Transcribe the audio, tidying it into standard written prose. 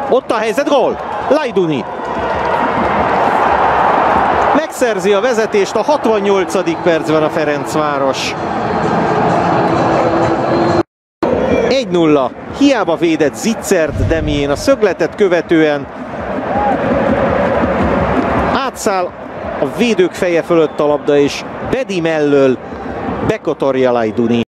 Ott a helyzet, gól! Lajduni megszerzi a vezetést a 68. percben a Ferencváros. 1-0. Hiába védett Zitzert Demjén a szögletet követően. Átszáll a védők feje fölött a labda, és Bedi mellől bekotorja Lajduni.